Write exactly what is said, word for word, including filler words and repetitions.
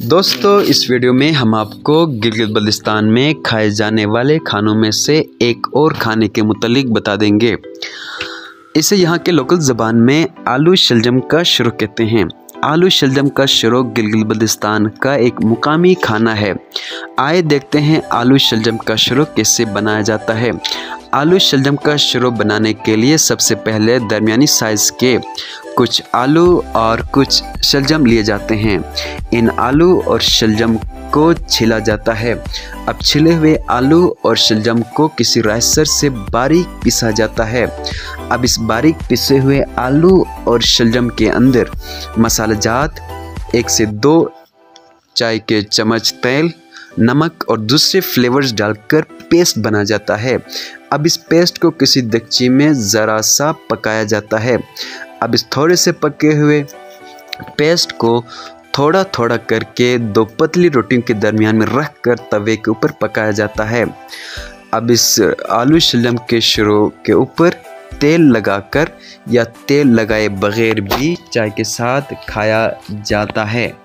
दोस्तों, इस वीडियो में हम आपको गिलगित बल्तिस्तान में खाए जाने वाले खानों में से एक और खाने के मुतालिक बता देंगे। इसे यहाँ के लोकल ज़बान में आलू शलजम का शुरू कहते हैं। आलू शलजम का शुरू गिलगित बल्तिस्तान का एक मुकामी खाना है। आइए देखते हैं आलू शलजम का शुरू कैसे बनाया जाता है। आलू शलजम का शुरू बनाने के लिए सबसे पहले दरमियानी साइज़ के कुछ आलू और कुछ शलजम लिए जाते हैं। इन आलू और शलजम को छिला जाता है। अब छिले हुए आलू और शलजम को किसी राइसर से बारीक पिसा जाता है। अब इस बारीक पिसे हुए आलू और शलजम के अंदर मसालेजात एक से दो चाय के चम्मच तेल, नमक और दूसरे फ्लेवर्स डालकर पेस्ट बना जाता है। अब इस पेस्ट को किसी देगची में ज़रा सा पकाया जाता है। अब इस थोड़े से पके हुए पेस्ट को थोड़ा थोड़ा करके दो पतली रोटियों के दरमियान में रख कर तवे के ऊपर पकाया जाता है। अब इस आलू शलजम के शुरू के ऊपर तेल लगाकर या तेल लगाए बगैर भी चाय के साथ खाया जाता है।